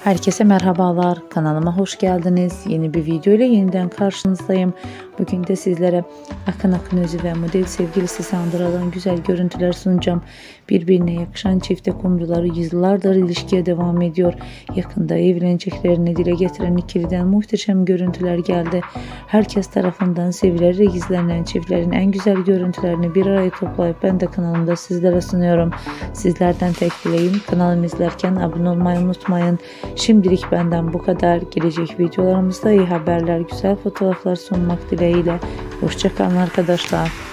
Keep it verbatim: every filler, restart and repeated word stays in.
Herkese merhabalar, kanalıma hoş geldiniz. Yeni bir video ile yeniden karşınızdayım. Bugün de sizlere Akın Akınözü ve model sevgilisi Sandra'dan güzel görüntüler sunacağım. Birbirine yakışan çifte kumruları yıllardır ilişkiye devam ediyor. Yakında evleneceklerini dile getiren ikiliden muhteşem görüntüler geldi. Herkes tarafından sevilerek izlenen çiftlerin en güzel görüntülerini bir araya toplayıp ben de kanalımda sizlere sunuyorum. Sizlerden tek dileğim, kanalımı izlerken abone olmayı unutmayın. Şimdilik benden bu kadar. Gelecek videolarımızda iyi haberler, güzel fotoğraflar sunmak dileğiyle. Hoşça kalın arkadaşlar.